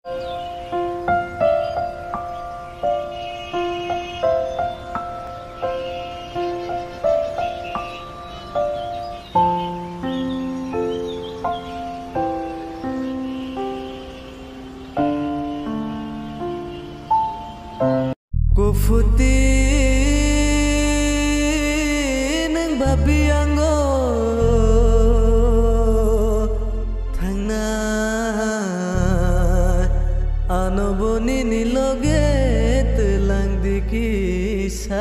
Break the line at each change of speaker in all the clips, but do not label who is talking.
Kufuti nang babi anggo thangna anoboni niloge telang dikisa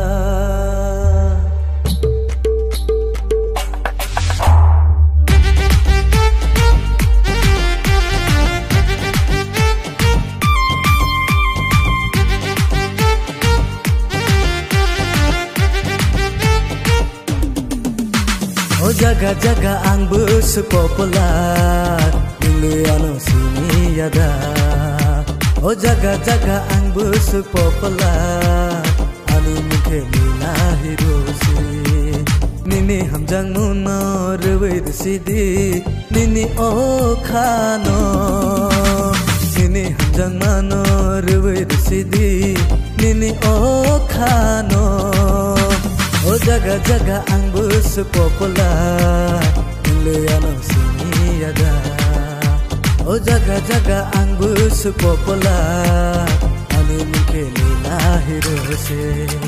Oh jaga-jaga ang bus popular Diliano sini yada Oh jaga-jaga ang bus popular Anu mungke hirusi Nini hamjang muno rewir sidi Nini khano Nini hamjang mano rewir sidi Nini khano Oh jaga-jaga ang bus popular Diliano sini yada Oh jaga-jaga ang bus popular Anu mungke hirusi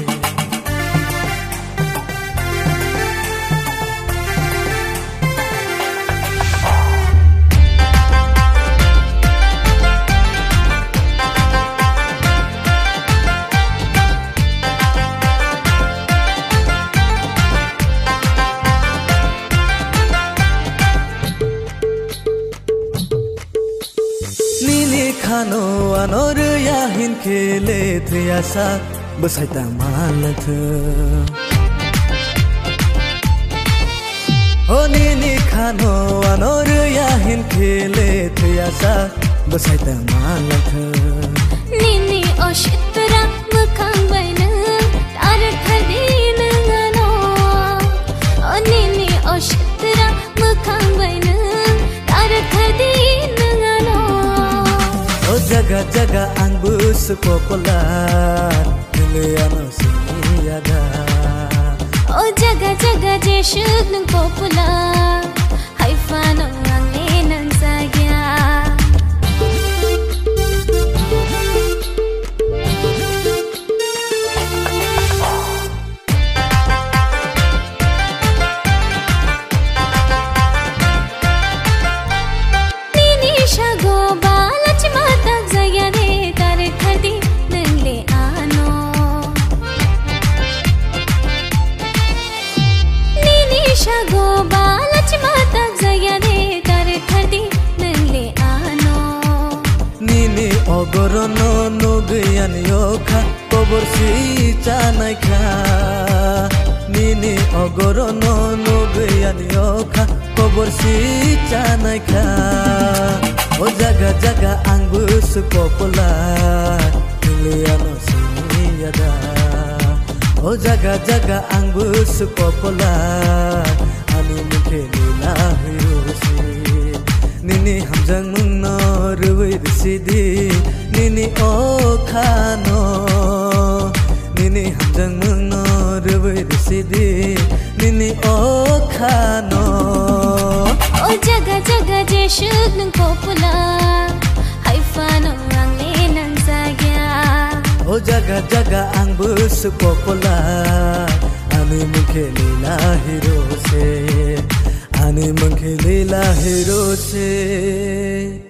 Khano anor yahin khele thiasa basaita malat Oh nini khano anor yahin khele thiasa basaita malat
Nini oshitra mukhang baina tar khadin ngano Oh nini oshitra mukhang baina tar khadin ngano
Oh jaga-jaga ang bus popular Diliano sini yada
Oh jaga-jaga jeshug ng popular Haifano ang linang sagya Nini shago balach matag zaya de tar khadi nangli ano Nini shago balach matag zaya de tar khadi nangli ano
Nini ogorono nogayan yokha kobor si chanai kha Nini ogorono nogayan yokha kobor si chanai kha Oh jaga-jaga ang bus popular Diliano sini yada Oh jaga-jaga ang bus popular Anu mungke hirusi Nini hamjang mungno rewir sidi Nini khano Nini hamjang mungno rewir sidi Nini khano
Oh jaga-jaga jeshug ng popular Haifano ang linang sagya
Oh jaga-jaga ang bus popular Ani mungke hirusi Ani mungke hirusi